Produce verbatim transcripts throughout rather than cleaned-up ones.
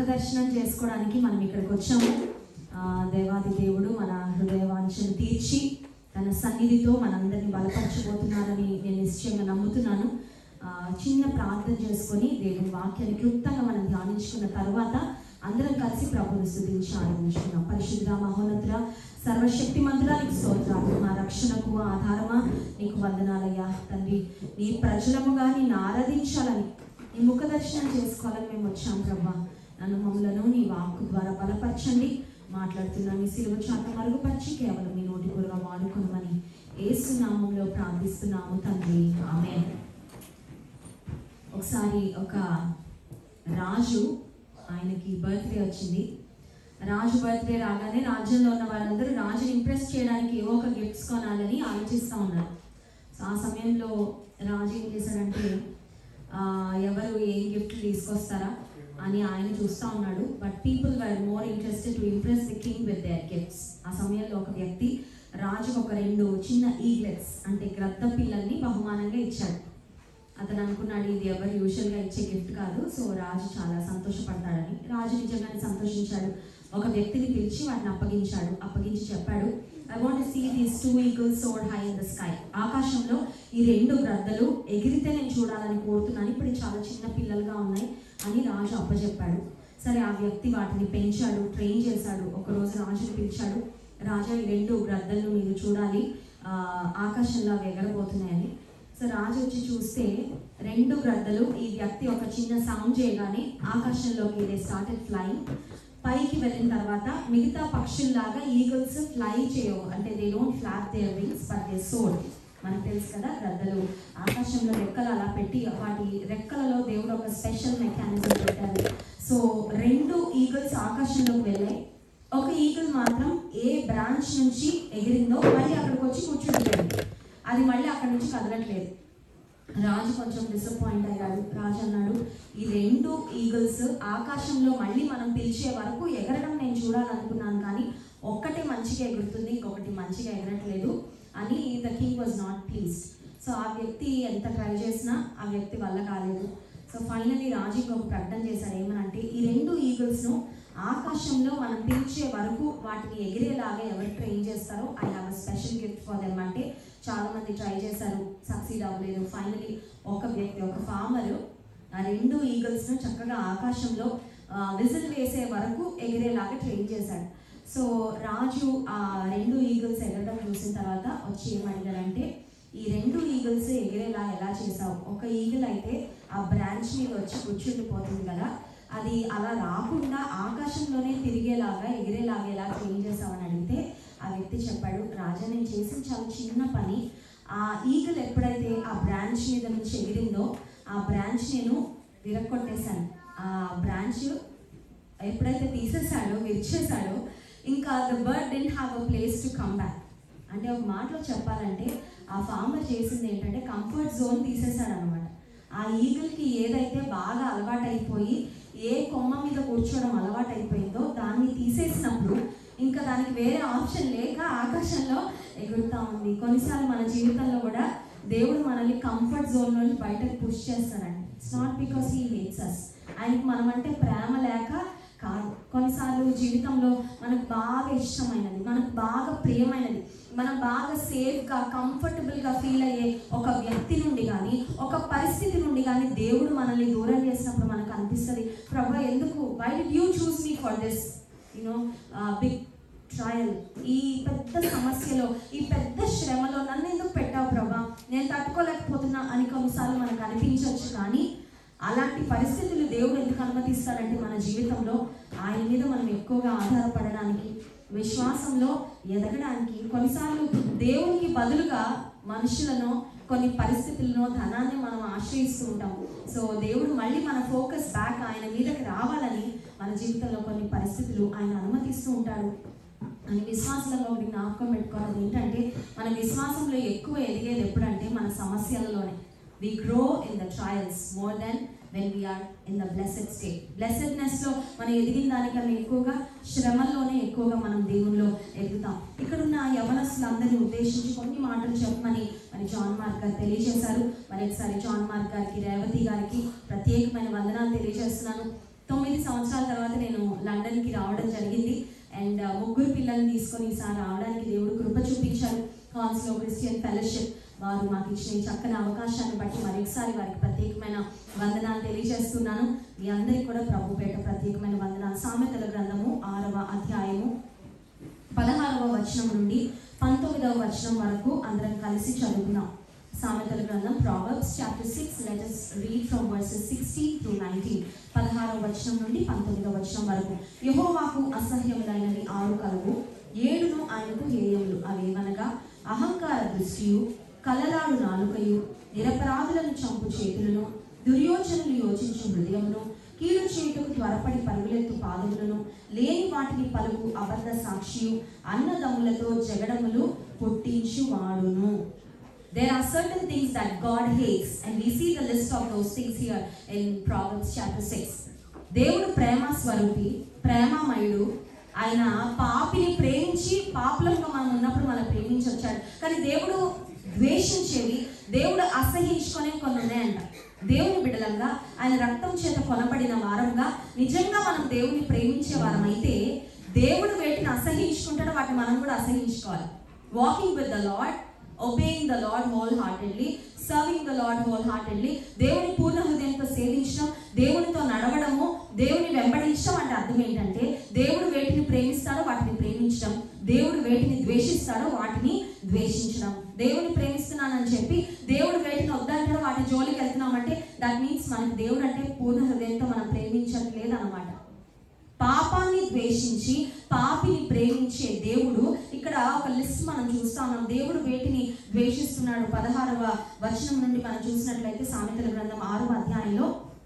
దర్శనం చేసుకోవడానికి మనం ఇక్కడికి వచ్చాము. దేవాది దేవుడు మన హృదయ వాంఛను తీర్చి తన సన్నిధితో మనందరినీ బలపరచబోతున్నారని నేను నిశ్చయంగా నమ్ముతున్నాను. చిన్న ప్రార్థన చేసుకొని దేవుని వాక్యాన్ని క్లుప్తంగా మనం ధ్యానించుకున్న తర్వాత అందరం కలిసి ప్రభుని స్తుతించి ఆరాధించుకున్నాం. పరిశుద్ధ మహోన్నతుడ సర్వశక్తి మంతుడా నీకు స్తోత్రాలు. మా రక్షణకు ఆధారమా నీకు వందనాలయ్యా తండ్రి. నీ ప్రజలముగా నిన్ను ఆరాధించాలని, నీ ముఖ దర్శనం చేసుకోవాలని మేము వచ్చాం ప్రభా. నన్ను మమ్మలను నీ వాక్కు ద్వారా బలపరచండి. మాట్లాడుతున్నా మీ సిలువ చాట మరుగుపరిచి కేవలం మీ నోటి కూరగా వాడుకోమని యేసు నామంలో ప్రార్థిస్తున్నాము తండ్రి, ఆమేన్. ఒకసారి ఒక రాజు, ఆయనకి బర్త్డే వచ్చింది. రాజు బర్త్డే రాగానే రాజ్యంలో ఉన్న వాళ్ళందరూ రాజుని ఇంప్రెస్ చేయడానికి ఏవో ఒక గిఫ్ట్స్ కొనాలని ఆలోచిస్తూ ఉన్నారు. సో ఆ సమయంలో రాజు ఏం చేశాడంటే ఎవరు ఏం గిఫ్ట్లు తీసుకొస్తారా అని ఆయన చూస్తూ ఉన్నాడు. But people were more interested to impress the king with their gifts. ఆ సమయంలో ఒక వ్యక్తి రాజుకు ఒక రెండు చిన్న ఈగ్లెట్స్ అంటే గ్రద్ద పిల్లల్ని బహుమానంగా ఇచ్చాడు. అతను అనుకున్నాడు ఇది ఎవరు యూజువల్గా ఇచ్చే గిఫ్ట్ కాదు, సో రాజు చాలా సంతోషపడతాడని. రాజు నిజంగానే సంతోషించాడు. ఒక వ్యక్తిని పిలిచి వాటిని అప్పగించాడు. అప్పగించి చెప్పాడు, I want to see these two eagles soared high in the sky. ఆకాశంలో ఈ రెండు గ్రద్దలు ఎగిరితే నేను చూడాలని కోరుతున్నాను, ఇప్పుడు చాలా చిన్న పిల్లలుగా ఉన్నాయి అని రాజు అప్పచెప్పాడు. సరే, ఆ వ్యక్తి వాటిని పెంచాడు, ట్రైన్ చేశాడు. ఒకరోజు రాజుని పిలిచాడు, రాజా ఈ రెండు గ్రద్దలను మీరు చూడాలి, ఆకాశంలో అవి ఎగరబోతున్నాయని. సో రాజు వచ్చి చూస్తే రెండు గ్రద్దలు ఈ వ్యక్తి ఒక చిన్న సౌండ్ చేయగానే ఆకాశంలోకి దే స్టార్టెడ్ ఫ్లైయింగ్. పైకి వెళ్ళిన తర్వాత మిగతా పక్షుల్లాగా ఈగల్స్ ఫ్లై చేయవు, అంటే they don't flap their wings but they soar. మనకు తెలుసు కదా, గ్రద్దలు ఆకాశంలో రెక్కలు అలా పెట్టి వాటి రెక్కలలో దేవుడు ఒక స్పెషల్ మెకానిజం పెట్టారు. సో రెండు ఈగల్స్ ఆకాశంలోకి వెళ్ళాయి. ఒక ఈగల్ మాత్రం ఏ బ్రాంచ్ నుంచి ఎగిరిందో మళ్ళీ అక్కడికి వచ్చి కూర్చుంటుంది. అది మళ్ళీ అక్కడి నుంచి కదలట్లేదు. రాజు కొంచెం డిసప్పాయింట్ అయ్యాడు. రాజు అన్నాడు, ఈ రెండు ఈగల్స్ ఆకాశంలో మళ్ళీ మనం పిలిచే వరకు ఎగరడం నేను చూడాలనుకున్నాను, కానీ ఒక్కటే మంచిగా ఎగురుతుంది, ఇంకొకటి మంచిగా ఎగరట్లేదు అని the king was not pleased. So ఆ వ్యక్తి ఎంత ట్రై చేసినా ఆ వ్యక్తి వల్ల కాలేదు. సో ఫైనలీ రాజు ఇంకొక ప్రకటన చేశాడు, ఏమనంటే ఈ రెండు ఈగల్స్ను ఆకాశంలో మనం పిలిచే వరకు వాటిని ఎగిరేలాగా ఎవరు ట్రైన్ చేస్తారో I have a special gift for them అంటే చాలా మంది ట్రై చేశారు, సక్సీడ్ అవ్వలేదు. ఫైనలీ ఒక వ్యక్తి, ఒక ఫార్మరు ఆ రెండు ఈగల్స్ను చక్కగా ఆకాశంలో విజిల్ వేసే వరకు ఎగిరేలాగా ట్రైన్ చేశాడు. సో రాజు ఆ రెండు ఈగల్స్ ఎగరడం చూసిన తర్వాత వచ్చి ఏమడిగాడంటే, ఈ రెండు ఈగల్స్ ఎగిరేలా ఎలా చేసావు? ఒక ఈగల్ అయితే ఆ బ్రాంచ్ మీద వచ్చి కూర్చుండిపోతుంది కదా, అది అలా రాకుండా ఆకాశంలోనే తిరిగేలాగా ఎగిరేలాగా ఎలా ట్రైన్ చేసావని అడిగితే ఆ వ్యక్తి చెప్పాడు, రాజా నేను చేసిన చాలా చిన్న పని. ఆ ఈగల్ ఎప్పుడైతే ఆ బ్రాంచ్ మీద నుంచి ఎగిరిందో ఆ బ్రాంచ్ నేను విరక్కొట్టేశాను. ఆ బ్రాంచ్ ఎప్పుడైతే తీసేసాడో, విరిచేసాడో, ఇంకా the bird doesn't have a place to come back. అంటే ఒక మాటలో చెప్పాలంటే ఆ ఫార్మర్ చేసింది ఏంటంటే కంఫర్ట్ జోన్ తీసేశాడు అనమాట. ఆ ఈగల్కి ఏదైతే బాగా అలవాటు అయిపోయి ఏ కొమ్మ మీద కూర్చోవడం అలవాటు అయిపోయిందో దాన్ని తీసేసినప్పుడు ఇంకా దానికి వేరే ఆప్షన్ లేక ఆకాశంలో ఎగురుతూ ఉంది. కొన్నిసార్లు మన జీవితంలో కూడా దేవుడు మనల్ని కంఫర్ట్ జోన్ నుంచి బయటకు పుష్ చేస్తారండి. It's not because he hates us, ఆయనకి మనం అంటే ప్రేమ లేక కాదు. కొన్నిసార్లు జీవితంలో మనకు బాగా ఇష్టమైనది, మనకు బాగా ప్రియమైనది, మనం బాగా సేఫ్గా కంఫర్టబుల్గా ఫీల్ అయ్యే ఒక వ్యక్తి నుండి కానీ ఒక పరిస్థితి నుండి కానీ దేవుడు మనల్ని దూరం చేసినప్పుడు మనకు అనిపిస్తుంది, ప్రభా ఎందుకు, why did you choose me for this you know big trial, ఈ పెద్ద సమస్యలో, ఈ పెద్ద శ్రమలో నన్ను ఎందుకు పెట్టావు ప్రభా, నేను తట్టుకోలేకపోతున్నా అని కొన్నిసార్లు మనకు అనిపించవచ్చు. కానీ అలాంటి పరిస్థితులు దేవుడు ఎందుకు అనుమతిస్తాడంటే మన జీవితంలో ఆయన మీద మనం ఎక్కువగా ఆధారపడడానికి, విశ్వాసంలో ఎదగడానికి. కొన్నిసార్లు దేవునికి బదులుగా మనుషులను, కొన్ని పరిస్థితులను, ధనాన్ని మనం ఆశ్రయిస్తూ ఉంటాం. సో దేవుడు మళ్ళీ మన ఫోకస్ బ్యాక్ ఆయన మీదకి రావాలని మన జీవితంలో కొన్ని పరిస్థితులు ఆయన అనుమతిస్తూ ఉంటాడు అని విశ్వాసంలో ఒకటి జ్ఞాపకం పెట్టుకోవాలి. ఏంటంటే మన విశ్వాసంలో ఎక్కువ ఎదిగేది ఎప్పుడంటే మన సమస్యలలోనే. We grow in the trials more than when we are in the blessed state. బ్లెస్సెడ్నెస్లో మనం ఎదిగిన దానికన్నా ఎక్కువగా శ్రమల్లోనే ఎక్కువగా మనం దేవుల్లో ఎదుగుతాం. ఇక్కడున్న యవనస్తులందరినీ ఉద్దేశించి కొన్ని మాటలు చెప్పమని మరి జాన్ మార్క్ గారు తెలియజేశారు. మరి ఒకసారి జాన్ మార్క్ గారికి, రేవతి గారికి ప్రత్యేకమైన వందనాలు తెలియజేస్తున్నాను. తొమ్మిది సంవత్సరాల తర్వాత నేను లండన్కి రావడం జరిగింది. అండ్ ముగ్గురు పిల్లల్ని తీసుకొని ఈసారి రావడానికి దేవుడు కృప చూపించారు. కాన్స్లో క్రిస్టియన్ ఫెలోషిప్ వారు మాకు ఇచ్చిన ఈ చక్కని అవకాశాన్ని బట్టి మరొకసారి వారికి ప్రత్యేకమైన వందనాలు తెలియజేస్తున్నాను. మీ అందరికీ కూడా ప్రభు పేట ప్రత్యేకమైన వందనాలు. సామెతల గ్రంథము ఆరవ అధ్యాయము పదహారవ వచనం నుండి పంతొమ్మిదవ వచనం వరకు అందరం కలిసి చదువుకున్నాం. సామెతల గ్రంథం Proverbs chapter six, let us read from verses sixteen through nineteen. పదహారవ వచనం నుండి పంతొమ్మిదవ వచనం వరకు. యెహోవాకు అసహ్యములైనవి ఆరు కలవు, ఏడును ఆయనకు హేయములు. అవేవనగా అహంకార దృష్టియు, కలలాడు నాలుకయు, నిరపరాధులను చంపు చేతులను, దుర్యోచనలు యోచించు హృదయమును, కీడు చేయుటకు త్వరపడి పరుగులెత్తు పాదములను, లేని వాటిని పలుకు అబద్ధ సాక్షియు, అన్నదమ్ములతో జగడములు పుట్టించు వాడును. There are certain things that God hates, and we see the list of those things here in Proverbs chapter six. దేవుడు ప్రేమ స్వరూపి, ప్రేమమయుడు. ఆయన పాపిని ప్రేమించి పాపులంగా మనం ఉన్నప్పుడు మనం ప్రేమించి వచ్చాడు. కానీ దేవుడు ద్వేషించేవి, దేవుడు అసహించుకునే కొన్ని ఉన్నాయంట. దేవుని బిడ్డలంగా ఆయన రక్తం చేత కొనబడిన వారంగా నిజంగా మనం దేవుని ప్రేమించే వారం అయితే దేవుడు వేటిని అసహించుకుంటాడో వాటిని మనం కూడా అసహించుకోవాలి. Walking with the Lord, obeying the Lord wholeheartedly, serving the Lord wholeheartedly, దేవుని పూర్ణ హృదయంతో సేవించడం, దేవునితో నడవడము, దేవుని వెంబడించడం అంటే అర్థం ఏంటంటే దేవుడు వేటిని ప్రేమిస్తాడో వాటిని ప్రేమించడం, దేవుడు వేటిని ద్వేషిస్తాడో వాటిని ద్వేషించడం. దేవుని ప్రేమిస్తున్నానని చెప్పి దేవుడు వేటిని వద్దంటాడో వాటి జోలికి వెళ్తున్నామంటే దట్ మీన్స్ మనకి దేవుడు అంటే పూర్ణ హృదయంతో మనం ప్రేమించట్లేదు అన్నమాట. పాపాన్ని ద్వేషించి పాపిని ప్రేమించే దేవుడు ఇక్కడ ఒక లిస్ట్ మనం చూస్తా ఉన్నాం. దేవుడు వేటిని ద్వేషిస్తున్నాడు. పదహారవ వచనం నుండి మనం చూసినట్లయితే సామెతల గ్రంథం ఆరవ అధ్యాయంలో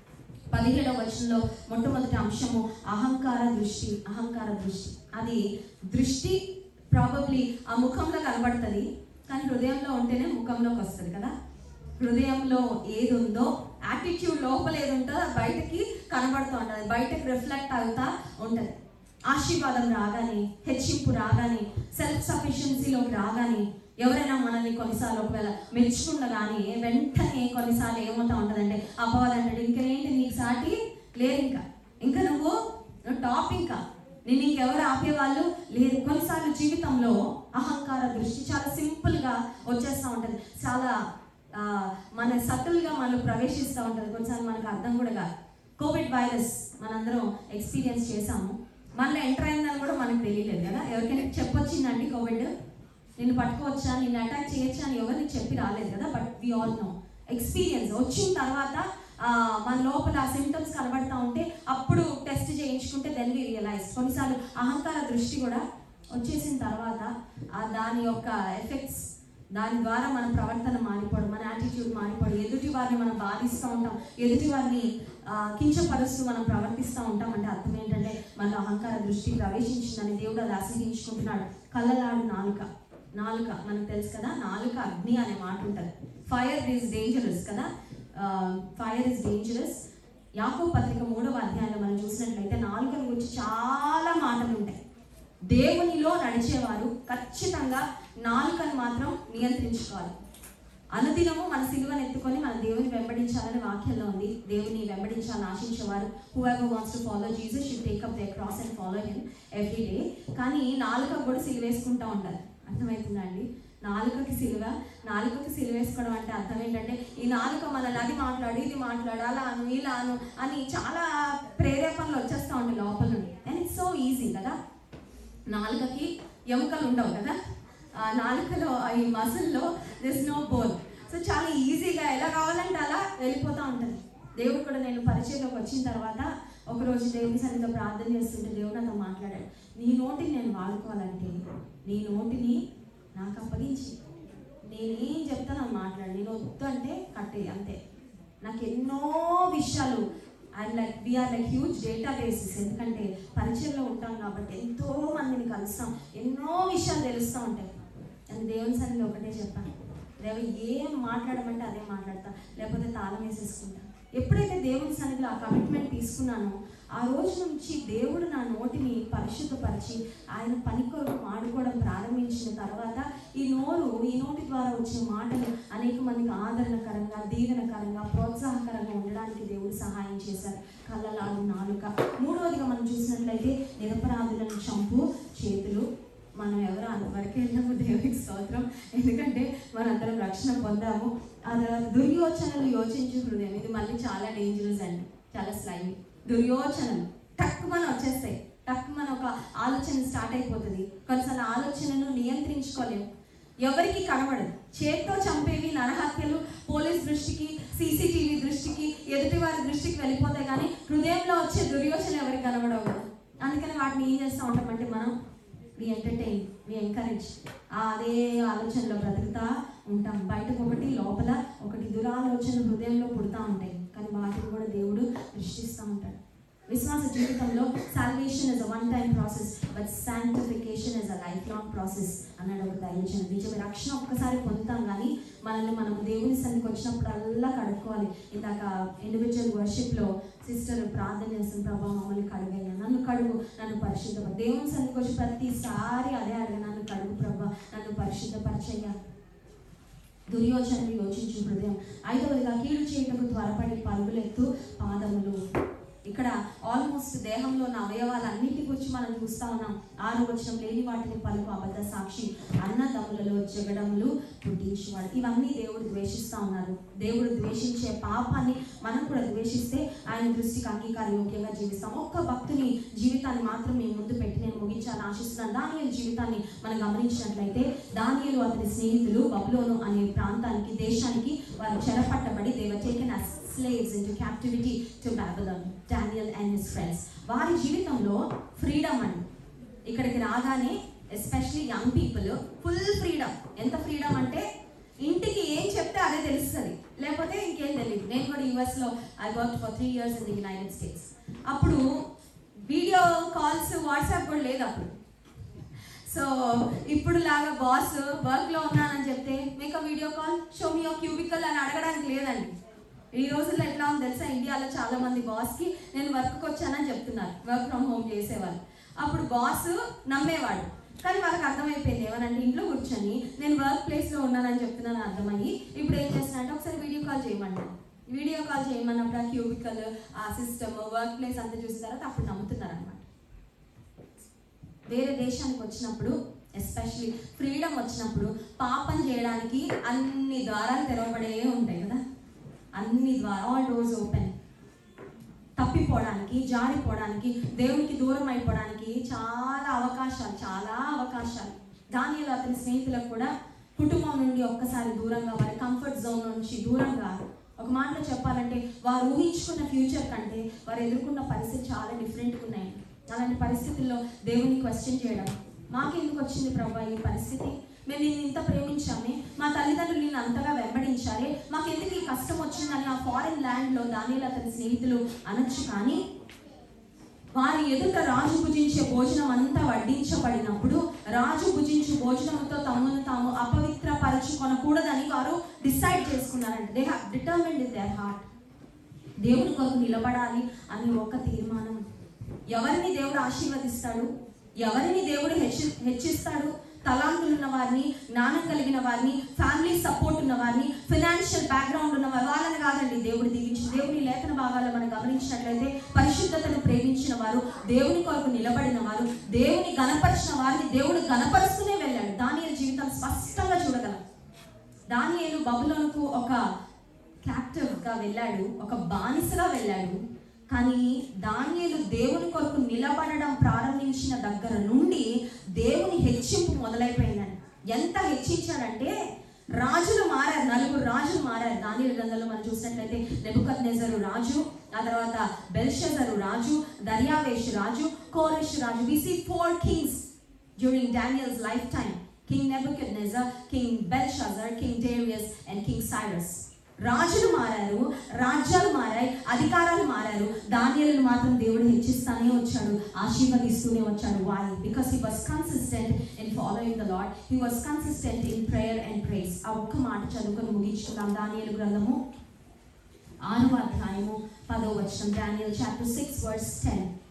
పదిహేడవ వచనంలో మొట్టమొదటి అంశము అహంకార దృష్టి. అహంకార దృష్టి అది దృష్టి ప్రాబబ్లీ ఆ ముఖంలో కనబడుతుంది, కానీ హృదయంలో ఉంటేనే ముఖంలోకి వస్తుంది కదా. హృదయంలో ఏది ఉందో, యాటిట్యూడ్ లోపల ఏది ఉంటుందో బయటకి కనబడుతూ ఉంటుంది, బయటకు రిఫ్లెక్ట్ అవుతా ఉంటుంది. ఆశీర్వాదం రాగానే, హెచ్చింపు రాగానే, సెల్ఫ్ సఫిషియన్సీలోకి రాగానే, ఎవరైనా మనల్ని కొన్నిసార్లు ఒకవేళ మెచ్చుకుండగానే వెంటనే కొన్నిసార్లు ఏమవుతా ఉంటుందంటే అపవాదం అంటాడు, ఇంకేంటి నీకు సాటి లేరు, ఇంకా ఇంకా నువ్వు టాప్, ఇంకా నేను ఇంకెవరు ఆపేవాళ్ళు లేరు. కొన్నిసార్లు జీవితంలో అహంకార దృష్టి చాలా సింపుల్గా వచ్చేస్తూ ఉంటుంది, చాలా మన సటిల్గా మనం ప్రవేశిస్తూ ఉంటుంది. కొన్నిసార్లు మనకు అర్థం కూడా కాదు. కోవిడ్ వైరస్ మనందరం ఎక్స్పీరియన్స్ చేసాము, మనలో ఎంటర్ అయిందని కూడా మనకు తెలియలేదు కదా. ఎవరికైనా చెప్పొచ్చిందండి కోవిడ్, నేను పట్టుకోవచ్చా, నేను అటాక్ చేయొచ్చా అని ఎవరికి చెప్పి రాలేదు కదా. But we all know experience వచ్చిన తర్వాత మన లోపల ఆ సిమ్టమ్స్ కనబడతా ఉంటే అప్పుడు టెస్ట్ చేయించుకుంటే దెన్ వి రియలైజ్. కొన్నిసార్లు అహంకార దృష్టి కూడా వచ్చేసిన తర్వాత దాని యొక్క ఎఫెక్ట్స్, దాని ద్వారా మన ప్రవర్తన మారిపోవడం, మన యాటిట్యూడ్ మారిపోవడం, ఎదుటి వారిని మనం బాధిస్తూ ఉంటాం, ఎదుటి వారిని కించపరుస్తూ మనం ప్రవర్తిస్తూ ఉంటాం. అంటే అర్థం ఏంటంటే మన అహంకార దృష్టి ప్రవేశించిందని దేవుడు అది ఆశ్రయించుకుంటున్నాడు. కళ్ళలాడు నాలుక. నాలుక మనకు తెలుసు కదా, నాలుక అగ్ని అనే మాట ఉంటుంది. ఫైర్ ఈజ్ డేంజరస్ కదా, ఫైర్ ఈజ్ డేంజరస్. యాకోబు పత్రిక మూడవ అధ్యాయంలో మనం చూసినట్లయితే నాలుకల గురించి చాలా మాటలు ఉంటాయి. దేవునిలో నడిచేవారు ఖచ్చితంగా నాలుకను మాత్రం నియంత్రించుకోవాలి. అనుదినము మన సిలువను ఎత్తుకొని మన దేవుని వెంబడించాలని వాక్యంలో ఉంది. దేవుని వెంబడించాలని ఆశించేవారు whoever wants to follow Jesus should take up their cross and follow him every day. కానీ నాలుక కూడా సిలువ వేసుకుంటూ ఉంటారు. అర్థమవుతుందా అండి? నాలుకకి సిలువ, నాలుకకి సిలువ వేసుకోవడం అంటే అర్థం ఏంటంటే ఈ నాలుక మనల్ని అది మాట్లాడు, ఇది మాట్లాడు, అలా అను, ఇలా అను అని చాలా ప్రేరేపణలు వచ్చేస్తూ ఉంటాయి లోపల నుండి. అండ్ ఇట్స్ సో ఈజీ కదా. నాలుకకి ఎముకలు ఉండవు కదా, నాలుకలో ఈ మసిల్లో దిస్ నో బోన్. సో చాలా ఈజీగా ఎలా కావాలంటే అలా వెళ్ళిపోతూ ఉంటుంది. దేవుడు కూడా నేను పరిచయంలోకి వచ్చిన తర్వాత ఒకరోజు దేవుని సన్నిధిలో ప్రార్థన చేస్తుంటే దేవుడు నాతో మాట్లాడాడు, నీ నోటిని నేను వాడుకోవాలంటే నీ నోటిని నాకు అప్పగించి నేనేం చెప్తాను మాట్లాడు, నేను వద్దు అంటే కట్టే అంతే. నాకు ఎన్నో విషయాలు and like we are like huge data basis, ఎందుకంటే పరిచయంలో ఉంటాం కాబట్టి ఎంతో మందిని కలుస్తాం, ఎన్నో విషయాలు తెలుస్తూ ఉంటాయి. అండ్ దేవుని సన్నిధిలో ఒకటే చెప్పాను, దేవుడు ఏం మాట్లాడమంటే అదే మాట్లాడతా, లేకపోతే తాళం వేసేసుకుంటా. ఎప్పుడైతే దేవుని సన్నిధిలో ఆ కమిట్మెంట్ తీసుకున్నానో ఆ రోజు నుంచి దేవుడు నా నోటిని పరిశుద్ధపరిచి ఆయన పని కొరకు వాడుకోవడం ప్రారంభించిన తర్వాత ఈ నోరు, ఈ నోటి ద్వారా వచ్చిన మాటలు అనేక మందికి ఆదరణకరంగా, దీవెనకరంగా, ప్రోత్సాహకరంగా ఉండడానికి దేవుడు సహాయం చేశారు. కళ్ళలాడు నాలుక. మూడవదిగా మనం చూసినట్లయితే చూసినట్లయితే నిరపరాధులను చంపు చేతులు. మనం ఎవరు అంతవరకు వెళ్ళాము, దేవునికి స్తోత్రం. ఎందుకంటే మనందరం రక్షణ పొందాము. ఆ తర్వాత దుర్యోచనలు యోచించు హృదయం, ఇది మళ్ళీ చాలా డేంజరస్ అండి, చాలా స్లైమ్. దుర్యోచనలు టక్ మన వచ్చేస్తాయి, టక్ మన ఒక ఆలోచన స్టార్ట్ అయిపోతుంది. కొన్నిసార్లు ఆలోచనను నియంత్రించుకోలేము, ఎవరికి కనబడదు. చేత్తో చంపేవి నరహత్యలు పోలీస్ దృష్టికి, సీసీటీవీ దృష్టికి, ఎదుటి వారి దృష్టికి వెళ్ళిపోతాయి, కానీ హృదయంలో వచ్చే దుర్యోచన ఎవరికి కనబడవు కదా. అందుకని వాటిని ఏం చేస్తూ ఉంటామంటే మనం వి ఎంటర్టైన్, వి ఎంకరేజ్, అదే ఆలోచనలో బ్రతుకుతా ఉంటాం. బయటకు ఒకటి, లోపల ఒకటి దురాలోచనలు హృదయంలో పుడతా ఉంటాయి, కానీ వాటిని కూడా దేవుడు దృష్టిస్తూ ఉంటాడు. విశ్వాస జీవితంలో salvation is a one time process, but sanctification is a lifelong process అన్నాడు ఒక దైవజనుడు. నిజమే, రక్షణ ఒక్కసారి పొందుతాం, కానీ మనల్ని మనం దేవుని సన్నిధికి వచ్చినప్పుడు అల్లా కడుక్కోవాలి. ఇందాక ఇండివిజువల్ వర్షిప్లో సిస్టర్ ప్రార్థన చేస్తున్న, ప్రభావ మమ్మల్ని కడుగయ్యా, నన్ను కడుగు, నన్ను పరిశుద్ధ. దేవుని సన్నిధికి వచ్చి ప్రతిసారి అదే అడగ, నన్ను కడుగు ప్రభా, నన్ను పరిశుద్ధపరచయ్యా. దుర్యోచనలు యోచించు హృదయం. ఐదవదిగా కీడు చేయటకు త్వరపడి పరుగులెత్తు పాదములు. ఇక్కడ ఆల్మోస్ట్ దేహంలో ఉన్న అవయవాలన్నిటి గురించి మనం చూస్తా ఉన్నాం. ఆరు వచనం, లేని వాటిని పలుకు అబద్ధ సాక్షి, అన్నదమ్ములలో జగడములు పుట్టించేవాడు. ఇవన్నీ దేవుడు ద్వేషిస్తూ ఉన్నారు. దేవుడు ద్వేషించే పాపాన్ని మనం కూడా ద్వేషిస్తే ఆయన దృష్టికి అంగీకారయోగ్యంగా జీవిస్తాం. ఒక్క భక్తుని జీవితాన్ని మాత్రం మేము ముందు పెట్టి నేను ముగించాలని ఆశిస్తున్నాను. దానియేలు జీవితాన్ని మనం గమనించినట్లయితే, దానియేలు అతని స్నేహితులు బబులోను అనే ప్రాంతానికి, దేశానికి వారు చెరపట్టబడి they were taken as slaves into captivity to Babylon. Daniel and his friends, వారి జీవితంలో ఫ్రీడమ్ అండి. ఇక్కడికి రాగానే especially young people full freedom. ఎంత ఫ్రీడమ్ అంటే ఇంటికి ఏం చెప్తే అదే తెలుస్తుంది, లేకపోతే ఇంకేం తెలియదు. నేను కూడా యూఎస్లో I work for three years in the United States. అప్పుడు వీడియో కాల్స్, వాట్సాప్ కూడా లేదు అప్పుడు. సో ఇప్పుడు లాగా బాస్ వర్క్లో ఉన్నానని చెప్తే make a video call, show me your cubicle అని అడగడానికి లేదండి. ఈ రోజుల్లో ఎట్లా ఉంది తెలుసా, ఇండియాలో చాలా మంది బాస్కి నేను వర్క్కి వచ్చానని చెప్తున్నారు, వర్క్ ఫ్రమ్ హోమ్ చేసేవాళ్ళు. అప్పుడు బాస్ నమ్మేవాడు, కానీ వాళ్ళకి అర్థమైపోయింది ఏమనంటే ఇంట్లో కూర్చొని నేను వర్క్ ప్లేస్లో ఉన్నానని చెప్తున్నాను అర్థమయ్యి ఇప్పుడు ఏం చేస్తున్నానంటే ఒకసారి వీడియో కాల్ చేయమంటారు. వీడియో కాల్ చేయమన్నప్పుడు ఆ క్యూబికల్, ఆ సిస్టమ్, వర్క్ ప్లేస్ అంతా చూసిన తర్వాత అప్పుడు నమ్ముతున్నారు అనమాట. వేరే దేశానికి వచ్చినప్పుడు, ఎస్పెషలీ ఫ్రీడమ్ వచ్చినప్పుడు, పాపం చేయడానికి అన్ని ద్వారాలు తెరవబడే ఉంటాయి కదా, అన్ని ద్వారా ఆల్ డోర్స్ ఓపెన్. తప్పిపోవడానికి, జారిపోవడానికి, దేవునికి దూరం అయిపోవడానికి చాలా అవకాశాలు, చాలా అవకాశాలు. దానియేలు అతని స్నేహితులకు కూడా కుటుంబం నుండి ఒక్కసారి దూరంగా, వారి కంఫర్ట్ జోన్ నుంచి దూరంగా, ఒక మాటలో చెప్పాలంటే వారు ఊహించుకున్న ఫ్యూచర్ కంటే వారు ఎదుర్కొన్న పరిస్థితి చాలా డిఫరెంట్గా ఉన్నాయి. అలాంటి పరిస్థితుల్లో దేవుని క్వశ్చన్ చేయడం, మాకెందుకు వచ్చింది ప్రభా ఈ పరిస్థితి, మేము నేను ఇంత ప్రేమించామే, మా తల్లిదండ్రులు నేను అంతగా వెంబడించారే, మాకెందుకు ఈ కష్టం వచ్చిందని ఆ ఫారిన్ ల్యాండ్లో దానియేలు అతని స్నేహితులు అనొచ్చు. కానీ వారి ఎదుట రాజు భుజించే భోజనం అంతా వడ్డించబడినప్పుడు, రాజు భుజించు భోజనంతో తమను తాము అపవిత్రపరచుకొనకూడదని వారు డిసైడ్ చేసుకున్నారంట. They have determined in their heart. దేవుని కొరకు నిలబడాలి అని ఒక తీర్మానం. ఎవరిని దేవుడు ఆశీర్వదిస్తాడు, ఎవరిని దేవుడు హెచ్చి హెచ్చిస్తాడు తలాంతులు ఉన్న వారిని, జ్ఞానం కలిగిన వారిని, ఫ్యామిలీ సపోర్ట్ ఉన్న వారిని, ఫైనాన్షియల్ బ్యాక్గ్రౌండ్ ఉన్న వారు, వాళ్ళని కాదండి దేవుడు దీవించి. దేవుని లేఖన భాగాల్లో మనం గమనించినట్లయితే పరిశుద్ధతను ప్రేమించిన వారు, దేవుని కొరకు నిలబడిన వారు, దేవుని గణపరిచిన వారిని దేవుడు గణపరుస్తూనే వెళ్ళాడు. దానియేలు జీవితం స్పష్టంగా చూడగలం. దానియేలు బబులోనుకు ఒక క్యాప్టివ్గా వెళ్ళాడు, ఒక బానిసగా వెళ్ళాడు. కానీ దానియేలు దేవుని కొరకు నిలబడడం ప్రారంభించిన దగ్గర నుండి దేవుని హెచ్చింపు మొదలైపోయిందండి. ఎంత హెచ్చించాడంటే రాజులు మారారు, నలుగురు రాజులు మారారు. దానియేలు గ్రంథంలో మనం చూసినట్లయితే నెబుకద్నెజరు రాజు, ఆ తర్వాత బెల్షజరు రాజు, దర్యావేషు రాజు, కోరెషు రాజు. We see four kings during Daniel's lifetime. King Nebuchadnezzar, king Belshazzar, king Darius and king Cyrus. రాజులు మారారు, రాజ్యాలు మారాయి, అధికారాలు మారారు. దానియేలును మాత్రం దేవుడు హెచ్చిస్తానే వచ్చాడు, ఆశీర్వదిస్తూనే వచ్చాడు. Why? Because he was consistent in following the Lord. He was consistent in prayer and praise. ఆ ఒక్క మాట చదువుకొని ముగించుకున్నాం. దానియేలు గ్రంథము ఆరవ అధ్యాయము పదో వచనం. Daniel chapter six verse ten.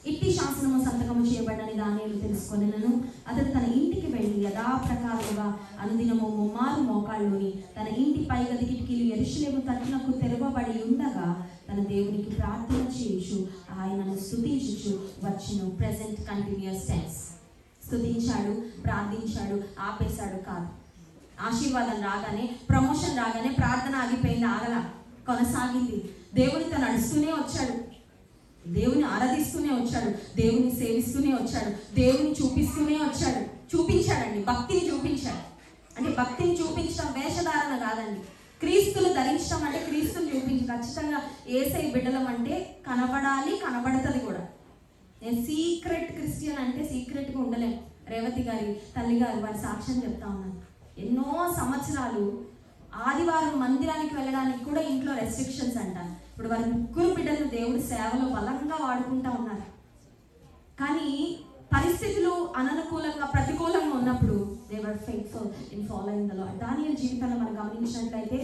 ఇట్టి శాసనము సంతకము చేయబడని దానియేలు తెలుసుకొనెను. అతడు తన ఇంటికి వెళ్ళి యథాప్రకారముగా అనుదినము ముమ్మారు మోకాళ్ళుని తన ఇంటి పైగది కిటికీలు యెరూషలేము తట్టునకు తెరవబడి ఉండగా తన దేవునికి ప్రార్థన చేయుచు ఆయనను స్తుతించుచు వచ్చెను. Present continuous tense. స్తుతించాడు, ప్రార్థించాడు, ఆపేశాడు కాదు. ఆశీర్వాదం రాగానే, ప్రమోషన్ రాగానే ప్రార్థన ఆగిపోయింది, ఆగల, కొనసాగింది. దేవునితో నడుస్తూనే వచ్చాడు, దేవుని ఆరాధిస్తూనే వచ్చాడు, దేవుని సేవిస్తూనే వచ్చాడు, దేవుని చూపిస్తూనే వచ్చాడు. చూపించాడండి, భక్తిని చూపించాడు. అంటే భక్తిని చూపించడం వేషధారణ కాదండి. క్రీస్తులు ధరించడం అంటే క్రీస్తులు చూపించి, ఖచ్చితంగా యేసయ్య బిడ్డలం అంటే కనబడాలి, కనబడుతుంది కూడా. నేను సీక్రెట్ క్రిస్టియన్ అంటే సీక్రెట్గా ఉండలేము. రేవతి గారి తల్లి గారు వారి సాక్ష్యం చెప్తా ఉన్నాను. ఎన్నో సంవత్సరాలు ఆదివారం మందిరానికి వెళ్ళడానికి కూడా ఇంట్లో రెస్ట్రిక్షన్స్ అంటారు. ఇప్పుడు వారి ముగ్గురు బిడ్డలు దేవుడి సేవలో బలంగా వాడుకుంటా ఉన్నారు. కానీ పరిస్థితులు అననుకూలంగా, ప్రతికూలంగా ఉన్నప్పుడు they were faithful in following the Lord. దానియేలు జీవితాన్ని మనం గమనించినట్లయితే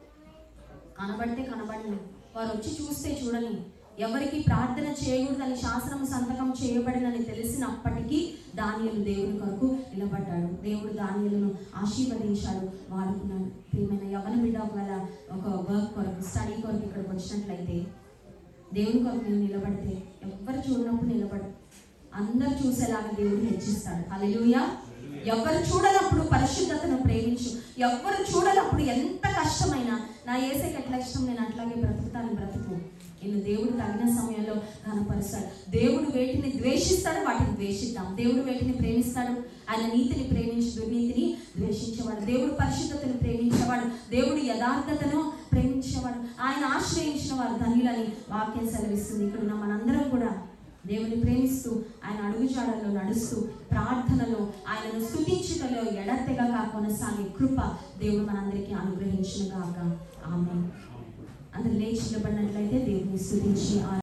కనబడితే కనబడిని, వారు వచ్చి చూస్తే చూడని, ఎవరికి ప్రార్థన చేయకూడదని శాసనం సంతకం చేయబడినని తెలిసినప్పటికీ దానియేలు దేవుని కొరకు నిలబడ్డాడు. దేవుడు దానియేలును ఆశీర్వదించాడు, వాడుకున్నాడు. ప్రియమైన యవ్వన బిడ్డ ఒకవేళ ఒక వర్క్ కొరకు, స్టడీ కొరకు ఇక్కడికి వచ్చినట్లయితే దేవుని కొరకు నేను నిలబడితే ఎవ్వరు చూడనప్పుడు నిలబడు, అందరు చూసేలాగా దేవుడు హెచ్చిస్తాడు. హల్లెలూయా. ఎవ్వరు చూడనప్పుడు పరిశుద్ధతను ప్రేమించు. ఎవ్వరు చూడనప్పుడు ఎంత కష్టమైనా నా యేసయ్యకి ఎట్లా ఇష్టం నేను అట్లాగే బ్రతుకుతాను, బ్రతుకు. నిన్ను దేవుడు తగిన సమయంలో కనపరుస్తాడు. దేవుడు వేటిని ద్వేషిస్తాడు, వాటిని ద్వేషిద్దాం. దేవుడు వేటిని ప్రేమిస్తాడు, ఆయన నీతిని ప్రేమించి దుర్నీతిని ద్వేషించేవాడు. దేవుడు పరిశుద్ధతను ప్రేమించేవాడు, దేవుడు యథార్థతను ప్రేమించేవాడు. ఆయన ఆశ్రయించిన వారు ధన్యులని వాక్యం సెలవిస్తుంది. ఇక్కడ ఉన్న మనందరం కూడా దేవుని ప్రేమిస్తూ ఆయన అడుగుజాడల్లో నడుస్తూ ప్రార్థనలో ఆయనను స్తుతించుటలో ఎడతెగక కొనసాగే కృప దేవుడు మనందరికీ అనుగ్రహించును గాక. ఆమేన్. అందరూ లేచి నిలబడినట్లయితే దేవుని స్తుతించి